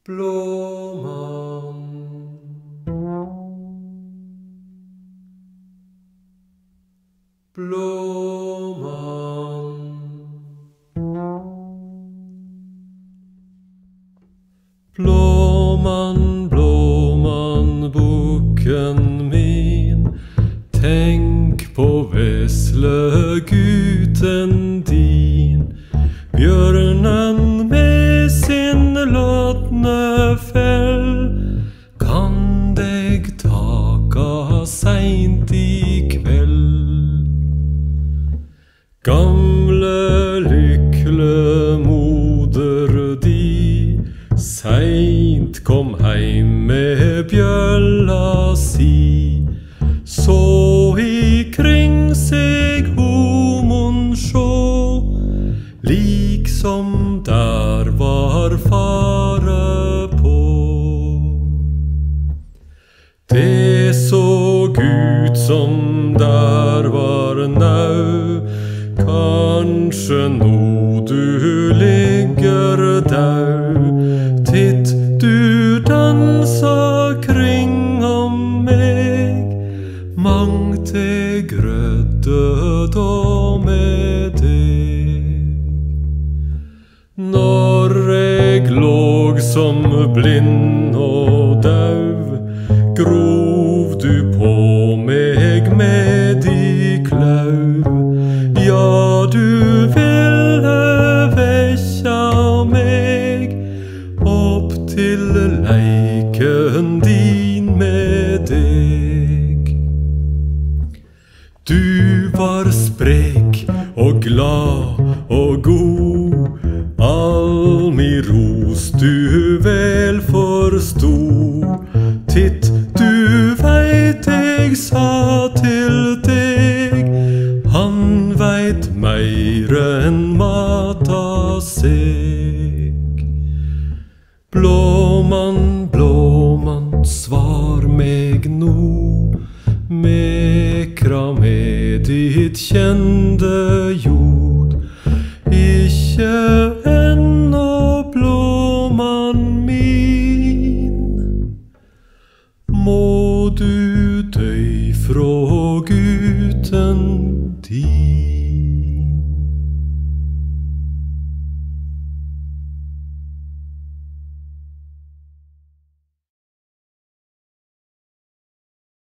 Blåmann, blåmann, blåmann, blåmann, bukken min, tenk på vesle gutten din, bjørnen med sin låtne fell, kan deg taka seint i kveld. Gamle, lykle moder di, seint kom heim med bjølla si, så ikring seg homon sjå, liksom der var fare på. Det såg ut som der var nau, kanskje nå du ligger dau. Titt du dansa kring om meg, mangt eg grødde da med deg. Når eg låg som blind og dau, grov du på meg med di klauv. Ja, du ville vekkja meg opp til leiken din med deg. Du var sprek og glad og god, all mi ros du vel forstod. Titt du veit eg sa til deg, han veit meir enn mata seg. Blåmann, blåmann, svar meg nå, mekra med ditt kjende jord.